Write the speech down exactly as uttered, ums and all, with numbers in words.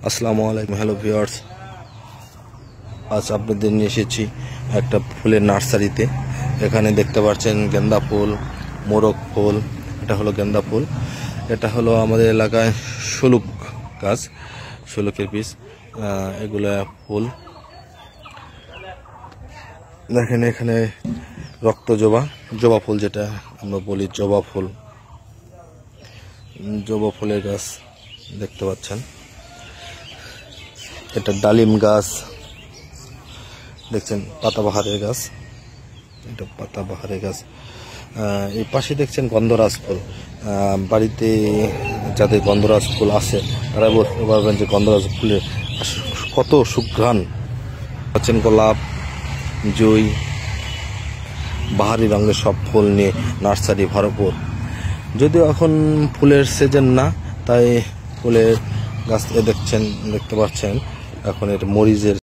আসসালামু আলাইকুম। Hello viewers, আজ আপনাদের নিয়ে এসেছি একটা ফুলের নার্সারিতে। এখানে দেখতে পাচ্ছেন গেন্দা ফুল, মোরগ ফুল। এটা হলো গেন্দা ফুল, এটা হলো আমাদের এলাকায় শলুক গাছ, শলুকের বীজ। এগুলা ফুল দেখেন, এখানে রক্ত জবা, জবা ফুল যেটা আমরা বলি জবা ফুল, জবা ফুলের গাছ দেখতে পাচ্ছেন। এটা ডালিম গাছ দেখছেন, পাতাবাহারের গাছ, এটা পাতাবাহারের গাছ। এই পাশে দেখছেন গন্ধরাজ ফুল। বাড়িতে যাদের গন্ধরাজ ফুল আছে তারা বলতে পারবেন যে গন্ধরাজ ফুলের কত সুঘ্রাণ। পাচ্ছেন গোলাপ, জুঁই, বাহারি রঙের সব ফুল নিয়ে নার্সারি ভরপুর। যদিও এখন ফুলের সিজন না, তাই ফুলের গাছ দেখছেন, দেখতে পাচ্ছেন এখন এটা মরিচের